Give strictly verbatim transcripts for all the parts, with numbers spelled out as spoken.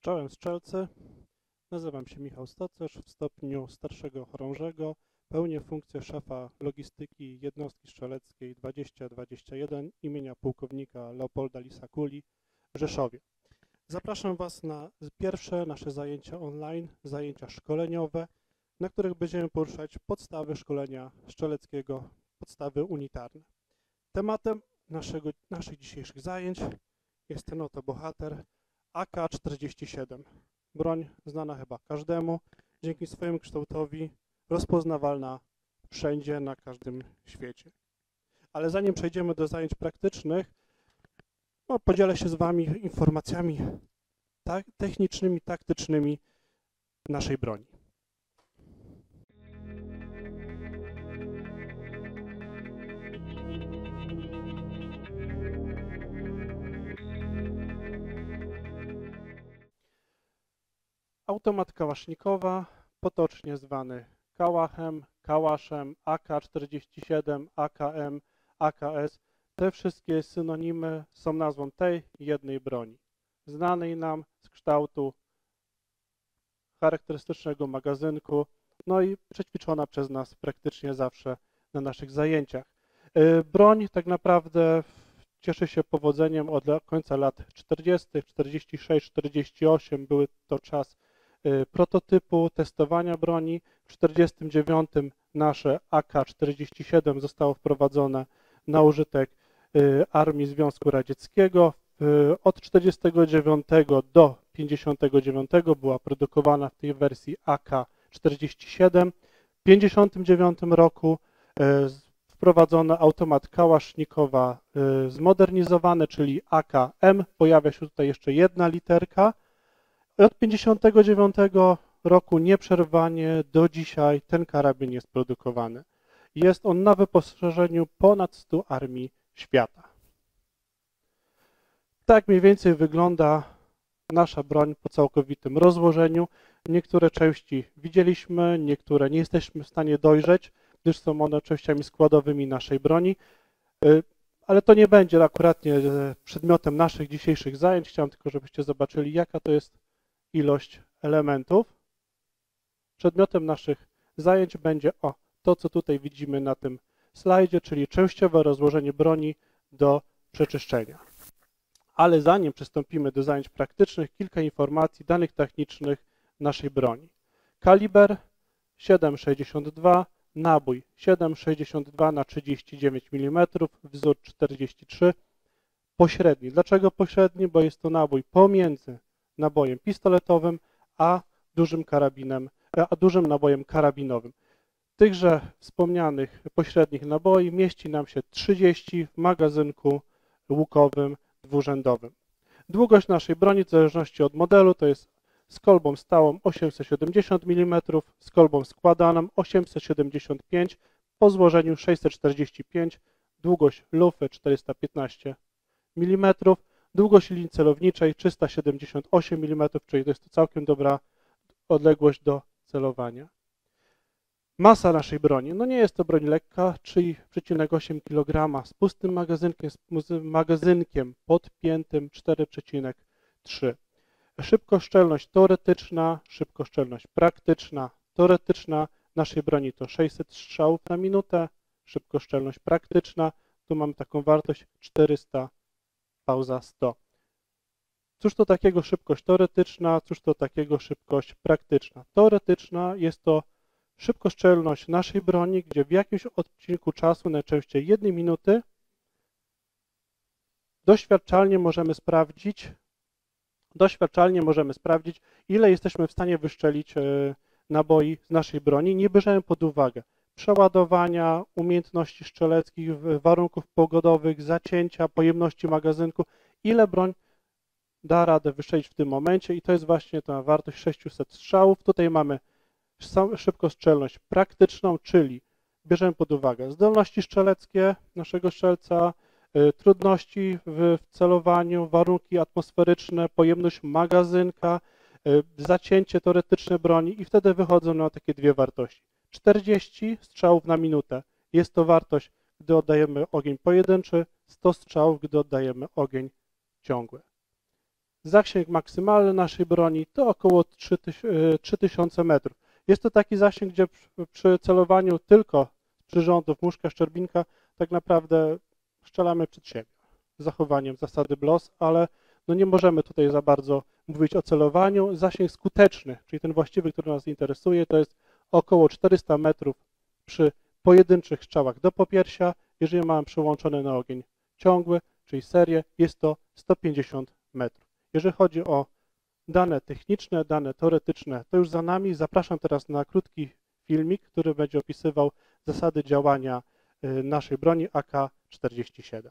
Czołem strzelcy, nazywam się Michał Stocerz, w stopniu starszego chorążego pełnię funkcję szefa logistyki jednostki strzeleckiej dwadzieścia dwadzieścia jeden imienia pułkownika Leopolda Lisa-Kuli w Rzeszowie. Zapraszam Was na pierwsze nasze zajęcia online, zajęcia szkoleniowe, na których będziemy poruszać podstawy szkolenia strzeleckiego, podstawy unitarne. Tematem naszego, naszych dzisiejszych zajęć jest ten oto bohater A K czterdzieści siedem. Broń znana chyba każdemu, dzięki swojemu kształtowi rozpoznawalna wszędzie, na każdym świecie. Ale zanim przejdziemy do zajęć praktycznych, no, podzielę się z Wami informacjami tak, technicznymi, taktycznymi naszej broni. Automat kałasznikowa, potocznie zwany kałachem, kałaszem, A K czterdzieści siedem, A K M, A K S, te wszystkie synonimy są nazwą tej jednej broni, znanej nam z kształtu charakterystycznego magazynku, no i przećwiczona przez nas praktycznie zawsze na naszych zajęciach. Broń tak naprawdę cieszy się powodzeniem od końca lat czterdziestych, czterdzieści sześć czterdzieści osiem, były to czas prototypu, testowania broni. W czterdziestym dziewiątym nasze A K czterdzieści siedem zostało wprowadzone na użytek Armii Związku Radzieckiego. Od czterdziestego dziewiątego do pięćdziesiątego dziewiątego była produkowana w tej wersji A K czterdzieści siedem. W pięćdziesiątym dziewiątym roku wprowadzono automat kałasznikowa zmodernizowany, czyli A K M. Pojawia się tutaj jeszcze jedna literka. Od pięćdziesiątego dziewiątego roku nieprzerwanie do dzisiaj ten karabin jest produkowany. Jest on na wyposażeniu ponad stu armii świata. Tak mniej więcej wygląda nasza broń po całkowitym rozłożeniu. Niektóre części widzieliśmy, niektóre nie jesteśmy w stanie dojrzeć, gdyż są one częściami składowymi naszej broni. Ale to nie będzie akuratnie przedmiotem naszych dzisiejszych zajęć. Chciałem tylko, żebyście zobaczyli, jaka to jest ilość elementów. Przedmiotem naszych zajęć będzie o to, co tutaj widzimy na tym slajdzie, czyli częściowe rozłożenie broni do przeczyszczenia. Ale zanim przystąpimy do zajęć praktycznych, kilka informacji, danych technicznych naszej broni. Kaliber siedem sześćdziesiąt dwa, nabój siedem sześćdziesiąt dwa na trzydzieści dziewięć milimetrów, wzór czterdzieści trzy, pośredni. Dlaczego pośredni? Bo jest to nabój pomiędzy nabojem pistoletowym, a dużym karabinem, a dużym nabojem karabinowym. Tychże wspomnianych pośrednich naboi mieści nam się trzydzieści w magazynku łukowym dwurzędowym. Długość naszej broni w zależności od modelu to jest z kolbą stałą osiemset siedemdziesiąt milimetrów, z kolbą składaną osiemset siedemdziesiąt pięć, po złożeniu sześćset czterdzieści pięć, długość lufy czterysta piętnaście milimetrów, długość linii celowniczej trzysta siedemdziesiąt osiem milimetrów, czyli to jest to całkiem dobra odległość do celowania. Masa naszej broni, no nie jest to broń lekka, trzy przecinek osiem kilograma z pustym magazynkiem, z magazynkiem podpiętym cztery przecinek trzy. Szybkoszczelność teoretyczna, szybkoszczelność praktyczna. Teoretyczna naszej broni to sześćset strzałów na minutę, szybkoszczelność praktyczna, tu mamy taką wartość czterysta, pauza sto. Cóż to takiego szybkość teoretyczna, cóż to takiego szybkość praktyczna? Teoretyczna jest to szybkoszczelność naszej broni, gdzie w jakimś odcinku czasu, najczęściej jednej minuty, doświadczalnie możemy sprawdzić, doświadczalnie możemy sprawdzić, ile jesteśmy w stanie wyszczelić naboi z naszej broni, nie bierzemy pod uwagę przeładowania, umiejętności strzeleckich, warunków pogodowych, zacięcia, pojemności magazynku, ile broń da radę wystrzelić w tym momencie i to jest właśnie ta wartość sześćset strzałów. Tutaj mamy szybkostrzelność praktyczną, czyli bierzemy pod uwagę zdolności strzeleckie naszego strzelca, trudności w celowaniu, warunki atmosferyczne, pojemność magazynka, zacięcie teoretyczne broni i wtedy wychodzą na takie dwie wartości. czterdzieści strzałów na minutę jest to wartość, gdy oddajemy ogień pojedynczy, sto strzałów, gdy oddajemy ogień ciągły. Zasięg maksymalny naszej broni to około trzy tysiące metrów. Jest to taki zasięg, gdzie przy celowaniu tylko z przyrządów muszka szczerbinka tak naprawdę strzelamy przed siebie z zachowaniem zasady B L O S, ale no nie możemy tutaj za bardzo mówić o celowaniu. Zasięg skuteczny, czyli ten właściwy, który nas interesuje, to jest około czterysta metrów przy pojedynczych strzałach do popiersia. Jeżeli mamy przełączony na ogień ciągły, czyli serię, jest to sto pięćdziesiąt metrów. Jeżeli chodzi o dane techniczne, dane teoretyczne, to już za nami. Zapraszam teraz na krótki filmik, który będzie opisywał zasady działania naszej broni A K czterdzieści siedem.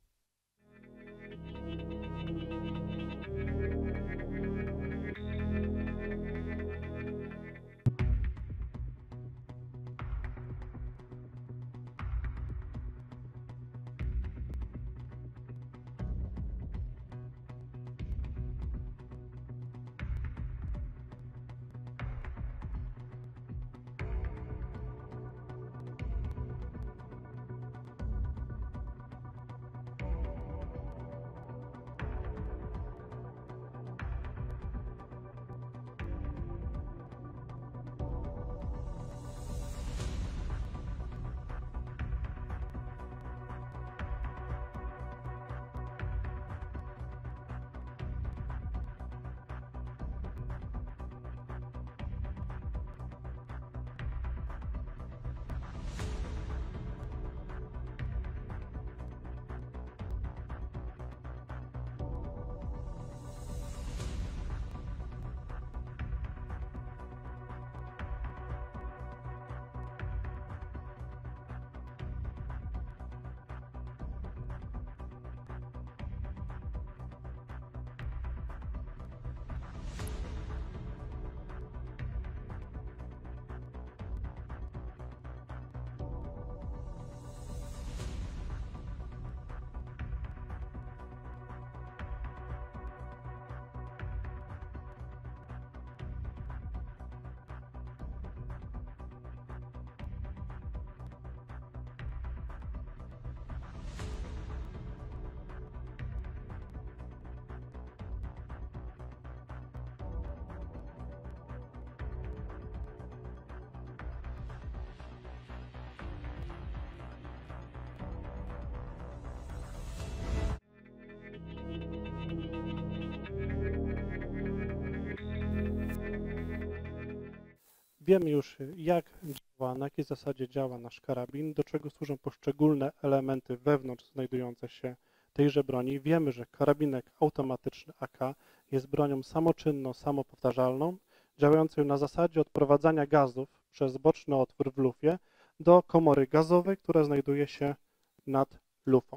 Wiemy już, jak działa, na jakiej zasadzie działa nasz karabin, do czego służą poszczególne elementy wewnątrz znajdujące się tejże broni. Wiemy, że karabinek automatyczny A K jest bronią samoczynną, samopowtarzalną, działającą na zasadzie odprowadzania gazów przez boczny otwór w lufie do komory gazowej, która znajduje się nad lufą.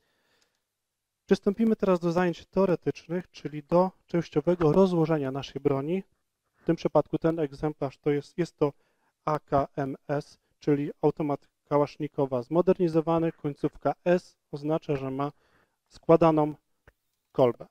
Przystąpimy teraz do zajęć teoretycznych, czyli do częściowego rozłożenia naszej broni. W tym przypadku ten egzemplarz to jest, jest to A K M S, czyli automat kałasznikowa zmodernizowany. Końcówka S oznacza, że ma składaną kolbę.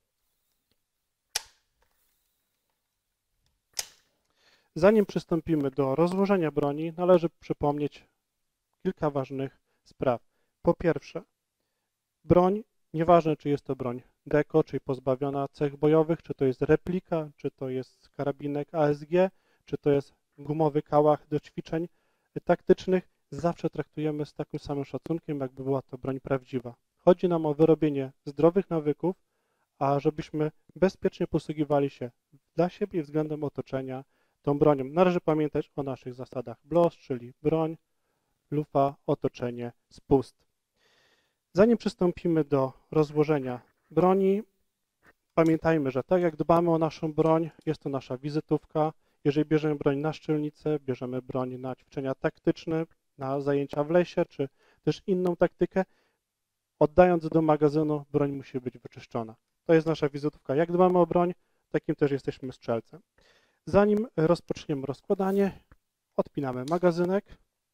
Zanim przystąpimy do rozłożenia broni, należy przypomnieć kilka ważnych spraw. Po pierwsze, broń, nieważne czy jest to broń deko, czyli pozbawiona cech bojowych, czy to jest replika, czy to jest karabinek A S G, czy to jest gumowy kałach do ćwiczeń taktycznych, zawsze traktujemy z takim samym szacunkiem, jakby była to broń prawdziwa. Chodzi nam o wyrobienie zdrowych nawyków, a żebyśmy bezpiecznie posługiwali się dla siebie i względem otoczenia tą bronią. Należy pamiętać o naszych zasadach B L O S, czyli broń, lufa, otoczenie, spust. Zanim przystąpimy do rozłożenia broni, pamiętajmy, że tak jak dbamy o naszą broń, jest to nasza wizytówka. Jeżeli bierzemy broń na szczelnicę, bierzemy broń na ćwiczenia taktyczne, na zajęcia w lesie, czy też inną taktykę, oddając do magazynu, broń musi być wyczyszczona. To jest nasza wizytówka. Jak dbamy o broń, takim też jesteśmy strzelcem. Zanim rozpoczniemy rozkładanie, odpinamy magazynek,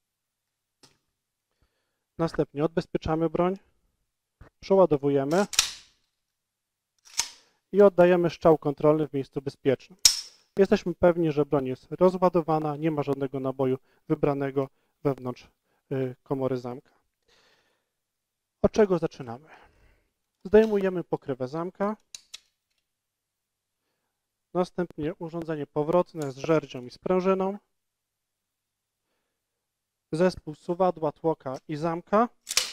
następnie odbezpieczamy broń, przeładowujemy i oddajemy strzał kontrolny w miejscu bezpiecznym. Jesteśmy pewni, że broń jest rozładowana, nie ma żadnego naboju wybranego wewnątrz komory zamka. Od czego zaczynamy? Zdejmujemy pokrywę zamka, Następnie urządzenie powrotne z żerdzią i sprężyną. Zespół suwadła, tłoka i zamka.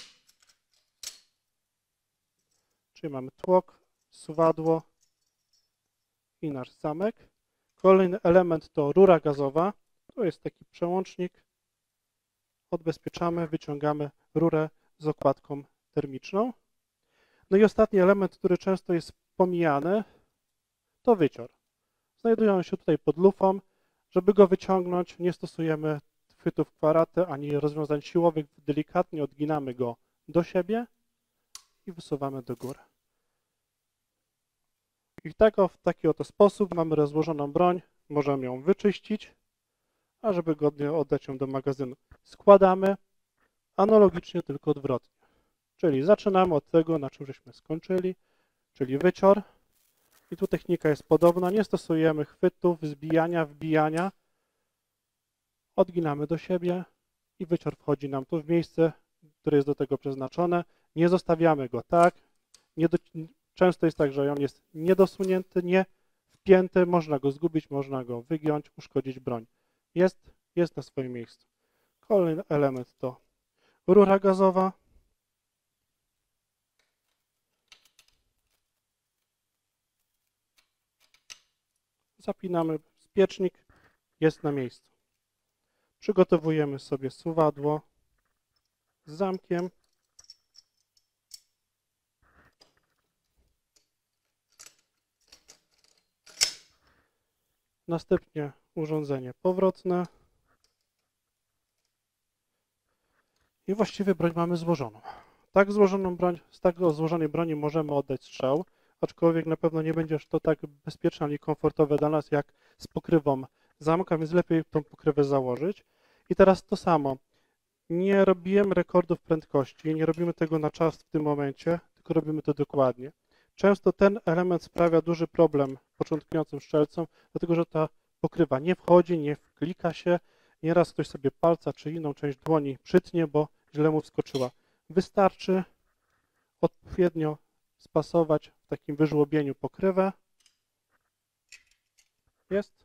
Czyli mamy tłok, suwadło i nasz zamek. Kolejny element to rura gazowa. To jest taki przełącznik. Odbezpieczamy, wyciągamy rurę z okładką termiczną. No i ostatni element, który często jest pomijany, to wycior. Znajdują się tutaj pod lufą. Żeby go wyciągnąć, nie stosujemy chwytów kwaraty ani rozwiązań siłowych. Delikatnie odginamy go do siebie i wysuwamy do góry. I tego, w taki oto sposób mamy rozłożoną broń. Możemy ją wyczyścić, a żeby godnie oddać ją do magazynu, składamy analogicznie, tylko odwrotnie. Czyli zaczynamy od tego, na czym żeśmy skończyli, czyli wycior. I tu technika jest podobna. Nie stosujemy chwytów, zbijania, wbijania. Odginamy do siebie i wycior wchodzi nam tu w miejsce, które jest do tego przeznaczone. Nie zostawiamy go tak. Nie do, często jest tak, że on jest niedosunięty, nie wpięty. Można go zgubić, można go wygiąć, uszkodzić broń. Jest, jest na swoim miejscu. Kolejny element to rura gazowa. Zapinamy spiecznik, jest na miejscu. Przygotowujemy sobie suwadło z zamkiem. Następnie urządzenie powrotne. I właściwie broń mamy złożoną. Tak złożoną broń, z tak złożonej broni możemy oddać strzał, aczkolwiek na pewno nie będzie to tak bezpieczne ani komfortowe dla nas jak z pokrywą zamka, więc lepiej tą pokrywę założyć. I teraz to samo. Nie robimy rekordów prędkości, nie robimy tego na czas w tym momencie, tylko robimy to dokładnie. Często ten element sprawia duży problem początkującym strzelcom, dlatego że ta pokrywa nie wchodzi, nie wklika się. Nieraz ktoś sobie palca czy inną część dłoni przytnie, bo źle mu wskoczyła. Wystarczy odpowiednio spasować w takim wyżłobieniu pokrywę. Jest.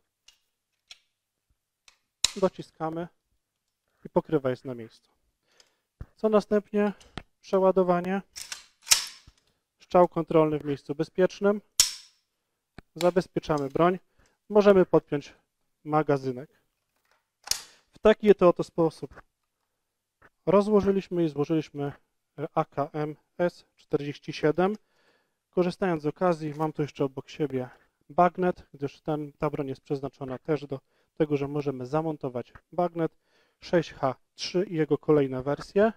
Dociskamy i pokrywa jest na miejscu. Co następnie? Przeładowanie. Strzał kontrolny w miejscu bezpiecznym. Zabezpieczamy broń. Możemy podpiąć magazynek. W taki to oto sposób rozłożyliśmy i złożyliśmy A K M S czterdzieści siedem. Korzystając z okazji, mam tu jeszcze obok siebie bagnet, gdyż ten, ta broń jest przeznaczona też do tego, że możemy zamontować bagnet sześć H trzy i jego kolejne wersje.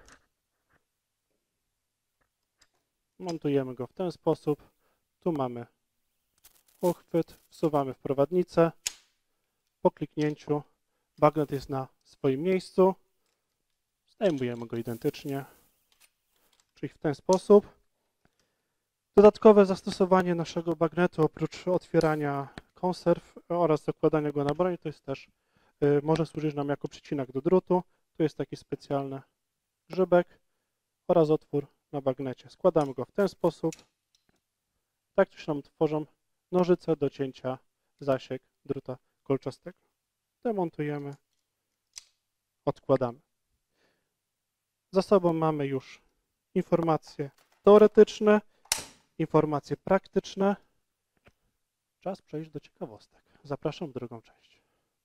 Montujemy go w ten sposób. Tu mamy uchwyt, wsuwamy w prowadnicę. Po kliknięciu bagnet jest na swoim miejscu. Zdejmujemy go identycznie, czyli w ten sposób. Dodatkowe zastosowanie naszego bagnetu, oprócz otwierania konserw oraz zakładania go na broń, to jest też, y, może służyć nam jako przycinak do drutu. Tu jest taki specjalny grzybek oraz otwór na bagnecie. Składamy go w ten sposób. Tak tu się nam tworzą nożyce do cięcia zasiek druta kolczastego. Demontujemy, odkładamy. Za sobą mamy już informacje teoretyczne, informacje praktyczne. Czas przejść do ciekawostek. Zapraszam w drugą część.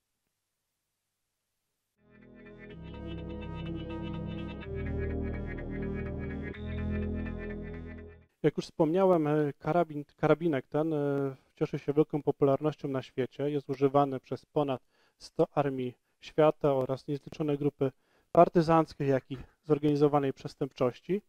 Jak już wspomniałem, karabin, karabinek ten cieszy się wielką popularnością na świecie. Jest używany przez ponad sto armii świata oraz niezliczone grupy partyzanckie, jak i zorganizowanej przestępczości.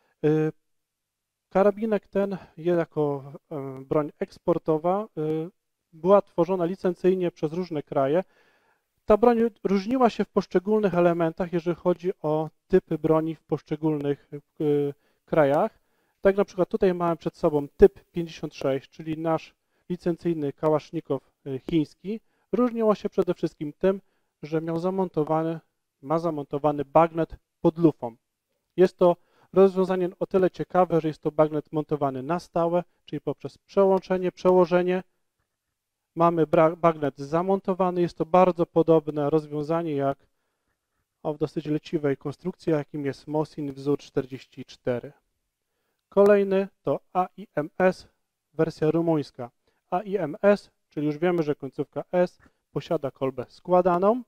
Karabinek ten jako broń eksportowa była tworzona licencyjnie przez różne kraje. Ta broń różniła się w poszczególnych elementach, jeżeli chodzi o typy broni w poszczególnych krajach. Tak na przykład tutaj mamy przed sobą typ pięćdziesiąt sześć, czyli nasz licencyjny kałasznikow chiński. Różniło się przede wszystkim tym, że miał zamontowany, ma zamontowany bagnet pod lufą. Jest to rozwiązanie o tyle ciekawe, że jest to bagnet montowany na stałe, czyli poprzez przełączenie, przełożenie mamy bagnet zamontowany. Jest to bardzo podobne rozwiązanie jak o, w dosyć leciwej konstrukcji, jakim jest Mosin wzór czterdzieści cztery. Kolejny to A I M S, wersja rumuńska. A I M S, czyli już wiemy, że końcówka S posiada kolbę składaną.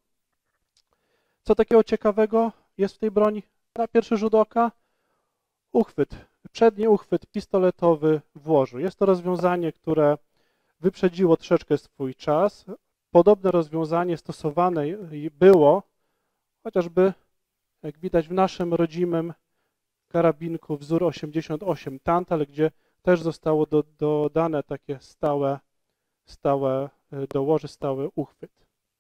Co takiego ciekawego jest w tej broni? Na pierwszy rzut oka uchwyt, przedni uchwyt pistoletowy w łożu. Jest to rozwiązanie, które wyprzedziło troszeczkę swój czas. Podobne rozwiązanie stosowane było chociażby, jak widać, w naszym rodzimym karabinku wzór osiemdziesiąt osiem Tantal, gdzie też zostało do, dodane takie stałe, stałe do łoży, stały uchwyt.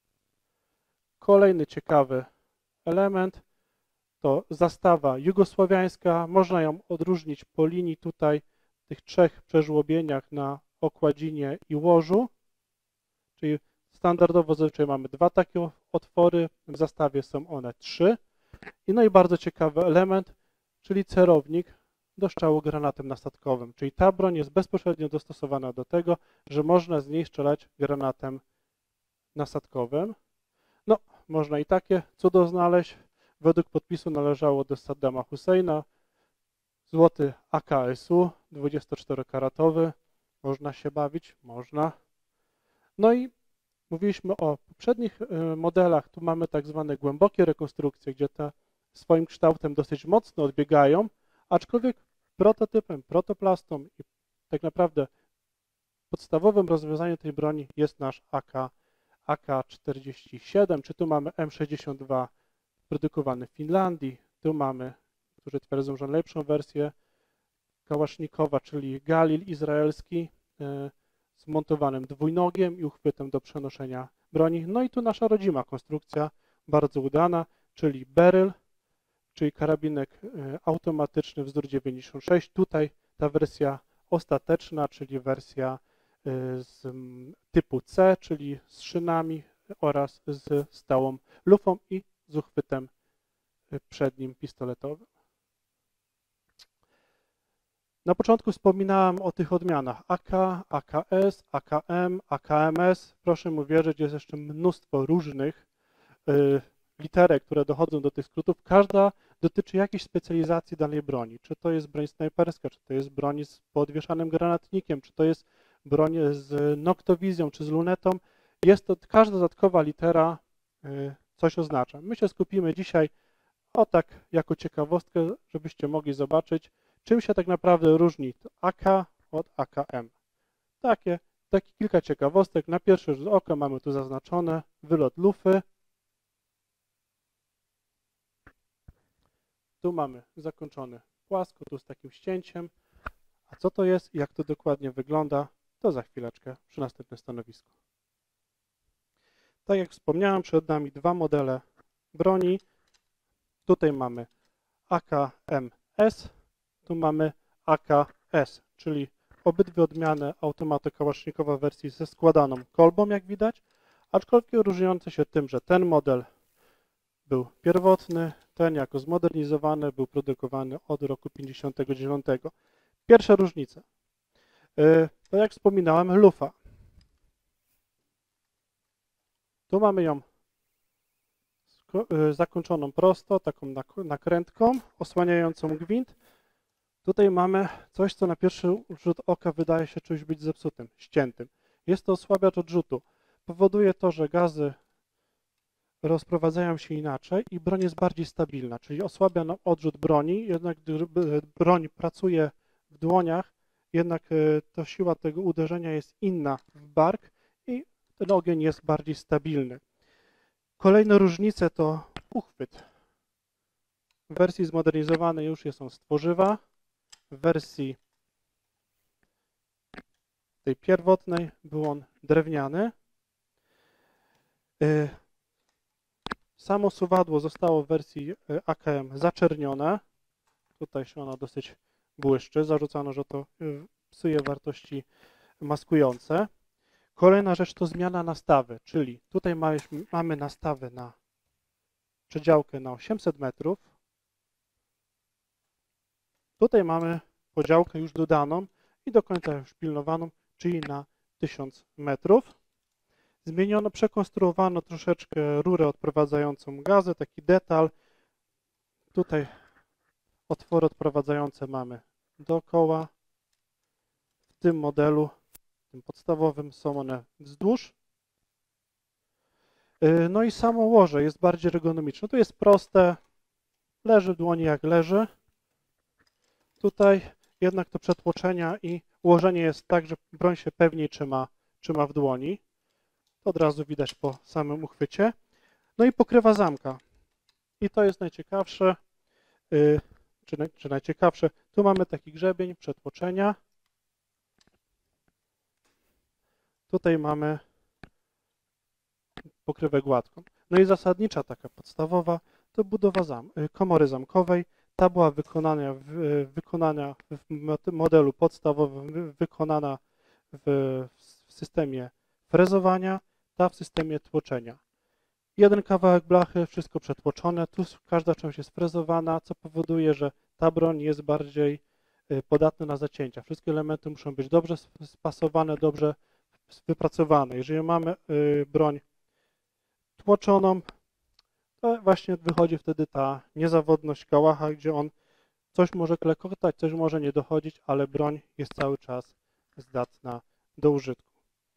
Kolejny ciekawy element to zastawa jugosłowiańska. Można ją odróżnić po linii tutaj tych trzech przeżłobieniach na okładzinie i łożu, czyli standardowo zazwyczaj mamy dwa takie otwory, w zastawie są one trzy. I no i bardzo ciekawy element, czyli celownik do strzału granatem nasadkowym, czyli ta broń jest bezpośrednio dostosowana do tego, że można z niej strzelać granatem nasadkowym. No, można i takie cudo znaleźć. Według podpisu należało do Saddama Husseina. Złoty A K S U, dwudziestoczterokaratowy. Można się bawić? Można. No i mówiliśmy o poprzednich modelach. Tu mamy tak zwane głębokie rekonstrukcje, gdzie te swoim kształtem dosyć mocno odbiegają, aczkolwiek prototypem, protoplastą i tak naprawdę podstawowym rozwiązaniem tej broni jest nasz A K czterdzieści siedem, czy tu mamy M sześćdziesiąt dwa produkowany w Finlandii, tu mamy, którzy twierdzą, że lepszą wersję kałasznikowa, czyli Galil izraelski z montowanym dwójnogiem i uchwytem do przenoszenia broni. No i tu nasza rodzima konstrukcja, bardzo udana, czyli Beryl, czyli karabinek automatyczny wzór dziewięćdziesiąt sześć. Tutaj ta wersja ostateczna, czyli wersja z typu C, czyli z szynami oraz z stałą lufą i z uchwytem przednim pistoletowym. Na początku wspominałem o tych odmianach A K, A K S, A K M, A K M S. Proszę mi wierzyć, jest jeszcze mnóstwo różnych y, literek, które dochodzą do tych skrótów. Każda dotyczy jakiejś specjalizacji danej broni. Czy to jest broń snajperska, czy to jest broń z podwieszanym granatnikiem, czy to jest broń z noktowizją, czy z lunetą. Jest to, każda dodatkowa litera y, coś oznacza. My się skupimy dzisiaj o tak jako ciekawostkę, żebyście mogli zobaczyć, czym się tak naprawdę różni A K od A K M. Takie, takie kilka ciekawostek. Na pierwszy rzut oka mamy tu zaznaczone wylot lufy. Tu mamy zakończony płasko, tu z takim ścięciem. A co to jest i jak to dokładnie wygląda, to za chwileczkę przy następnym stanowisku. Tak jak wspomniałem, przed nami dwa modele broni. Tutaj mamy A K M S, tu mamy A K S, czyli obydwie odmiany automatu kałasznikowa w wersji ze składaną kolbą, jak widać, aczkolwiek różniące się tym, że ten model był pierwotny, ten jako zmodernizowany był produkowany od roku pięćdziesiątego dziewiątego. Pierwsze różnice. To jak wspominałem, lufa. Tu mamy ją zakończoną prosto, taką nakrętką, osłaniającą gwint. Tutaj mamy coś, co na pierwszy rzut oka wydaje się czymś być zepsutym, ściętym. Jest to osłabiacz odrzutu. Powoduje to, że gazy rozprowadzają się inaczej i broń jest bardziej stabilna, czyli osłabia nam odrzut broni, jednak gdy broń pracuje w dłoniach, jednak to siła tego uderzenia jest inna w bark i ten ogień jest bardziej stabilny. Kolejne różnice to uchwyt. W wersji zmodernizowanej już jest on z tworzywa, w wersji tej pierwotnej był on drewniany. Samo suwadło zostało w wersji A K M zaczernione. Tutaj się ono dosyć błyszczy. Zarzucano, że to psuje wartości maskujące. Kolejna rzecz to zmiana nastawy, czyli tutaj mamy nastawę na przedziałkę na osiemset metrów. Tutaj mamy podziałkę już dodaną i do końca już pilnowaną, czyli na tysiąc metrów. zmieniono, przekonstruowano troszeczkę rurę odprowadzającą gazy, taki detal. Tutaj otwory odprowadzające mamy dookoła. W tym modelu, tym podstawowym, są one wzdłuż. No i samo łoże jest bardziej ergonomiczne. Tu jest proste, leży w dłoni jak leży. Tutaj jednak to przetłoczenia i ułożenie jest tak, że broń się pewniej trzyma, trzyma w dłoni. To od razu widać po samym uchwycie. No i pokrywa zamka. I to jest najciekawsze, yy, czy, naj, czy najciekawsze. Tu mamy taki grzebień przetłoczenia. Tutaj mamy pokrywę gładką. No i zasadnicza, taka podstawowa, to budowa zam komory zamkowej. Ta była wykonana w, wykonana w modelu podstawowym, wykonana w, w systemie frezowania, ta w systemie tłoczenia. Jeden kawałek blachy, wszystko przetłoczone, tu każda część jest frezowana, co powoduje, że ta broń jest bardziej podatna na zacięcia. Wszystkie elementy muszą być dobrze spasowane, dobrze wypracowane. Jeżeli mamy broń tłoczoną, to właśnie wychodzi wtedy ta niezawodność kałacha, gdzie on coś może klekotać, coś może nie dochodzić, ale broń jest cały czas zdatna do użytku.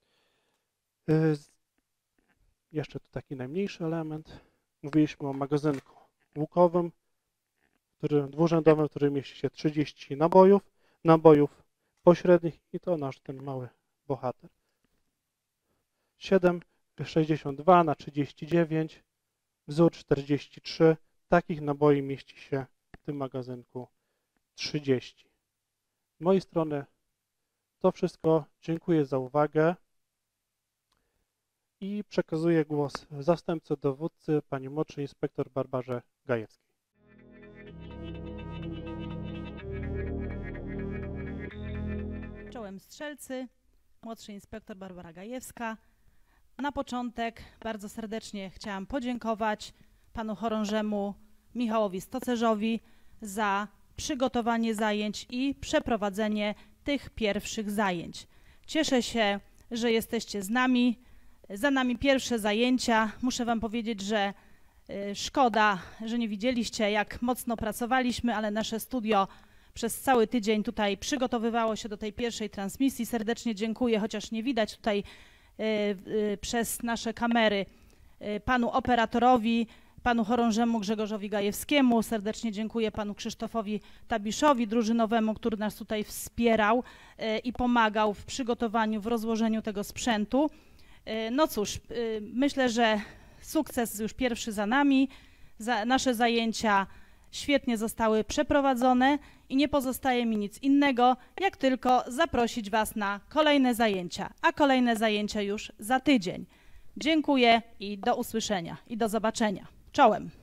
Jeszcze tu taki najmniejszy element. Mówiliśmy o magazynku łukowym, który, dwurzędowym, w którym mieści się trzydzieści nabojów, nabojów pośrednich i to nasz ten mały bohater. siedem sześćdziesiąt dwa na trzydzieści dziewięć, wzór czterdzieści trzy. Takich naboi mieści się w tym magazynku trzydzieści. Z mojej strony to wszystko. Dziękuję za uwagę i przekazuję głos zastępcy dowódcy, pani młodszej inspektor Barbarze Gajewskiej. Czołem strzelcy, młodszy inspektor Barbara Gajewska. Na początek bardzo serdecznie chciałam podziękować panu chorążemu Michałowi Stocerzowi za przygotowanie zajęć i przeprowadzenie tych pierwszych zajęć. Cieszę się, że jesteście z nami. Za nami pierwsze zajęcia. Muszę wam powiedzieć, że szkoda, że nie widzieliście, jak mocno pracowaliśmy, ale nasze studio przez cały tydzień tutaj przygotowywało się do tej pierwszej transmisji. Serdecznie dziękuję, chociaż nie widać tutaj przez nasze kamery panu operatorowi, panu chorążemu Grzegorzowi Gajewskiemu. Serdecznie dziękuję panu Krzysztofowi Tabiszowi, drużynowemu, który nas tutaj wspierał i pomagał w przygotowaniu, w rozłożeniu tego sprzętu. No cóż, myślę, że sukces już pierwszy za nami. Nasze zajęcia świetnie zostały przeprowadzone i nie pozostaje mi nic innego, jak tylko zaprosić was na kolejne zajęcia, a kolejne zajęcia już za tydzień. Dziękuję i do usłyszenia i do zobaczenia. Czołem!